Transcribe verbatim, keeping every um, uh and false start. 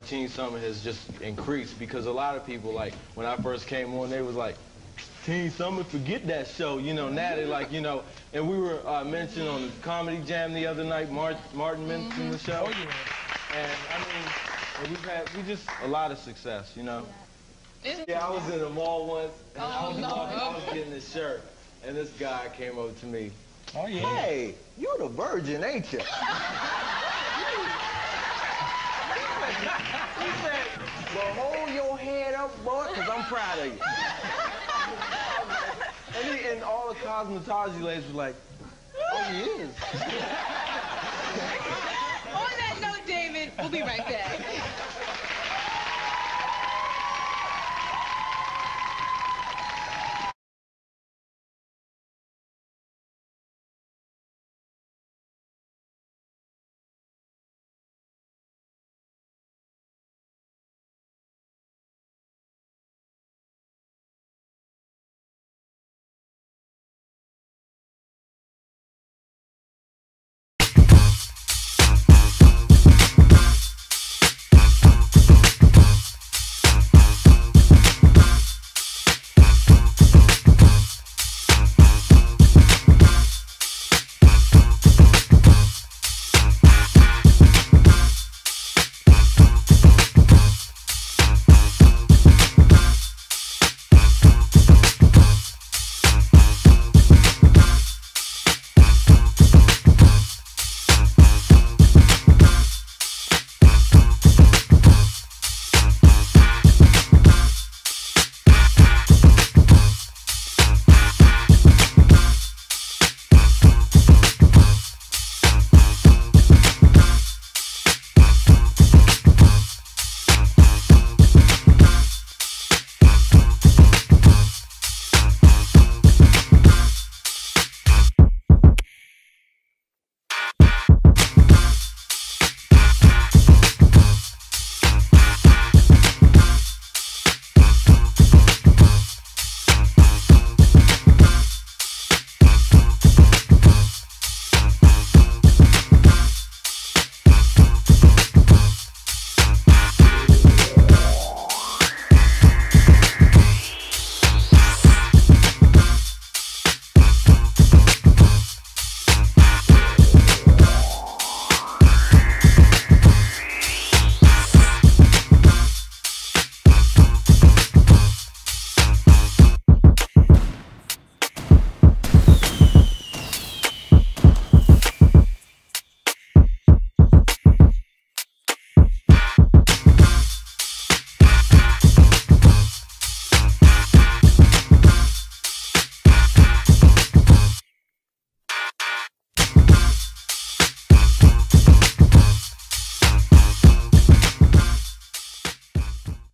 Teen Summer has just increased because a lot of people, like, when I first came on, they was like, Teen Summer, forget that show, you know, now they're like, you know, and we were uh, mentioned on the Comedy Jam the other night, Mar Martin mentioned mm-hmm. the show. Oh, yeah. And, I mean, we've had, we just, a lot of success, you know. Yeah, yeah I was in the mall once, and oh, I, was no. walking, I was getting this shirt, and this guy came over to me. Oh, yeah. Hey, you're the virgin, ain't you? He said, well, hold your head up, boy, because I'm proud of you. and, he, and all the cosmetology ladies were like, oh, he is. On that note, Damon, we'll be right back.